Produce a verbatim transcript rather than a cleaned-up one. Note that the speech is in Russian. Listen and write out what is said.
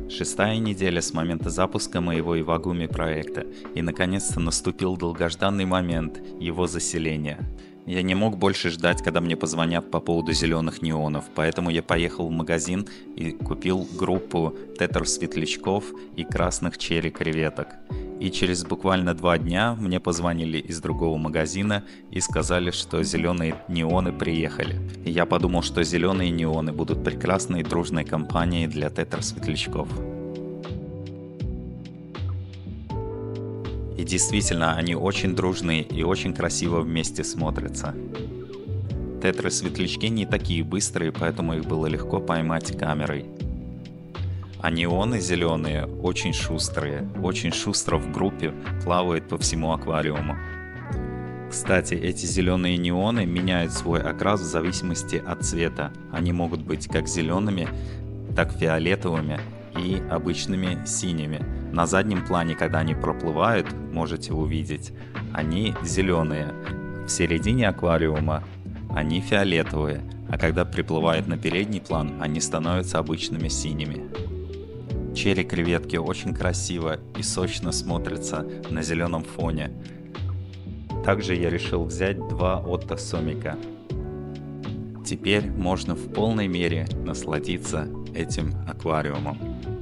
Шестая неделя с момента запуска моего Iwagumi проекта, и наконец-то наступил долгожданный момент его заселения. Я не мог больше ждать, когда мне позвонят по поводу зеленых неонов, поэтому я поехал в магазин и купил группу тетр-светлячков и красных черри-креветок. И через буквально два дня мне позвонили из другого магазина и сказали, что зеленые неоны приехали. И я подумал, что зеленые неоны будут прекрасной дружной компанией для тетр-светлячков. И действительно, они очень дружные и очень красиво вместе смотрятся. Тетры-светлячки не такие быстрые, поэтому их было легко поймать камерой. А неоны зеленые очень шустрые, очень шустро в группе плавают по всему аквариуму. Кстати, эти зеленые неоны меняют свой окрас в зависимости от цвета. Они могут быть как зелеными, так фиолетовыми и обычными синими. На заднем плане, когда они проплывают, можете увидеть, они зеленые. В середине аквариума они фиолетовые, а когда приплывают на передний план, они становятся обычными синими. Черри-креветки очень красиво и сочно смотрятся на зеленом фоне. Также я решил взять два Отто Сомика. Теперь можно в полной мере насладиться этим аквариумом.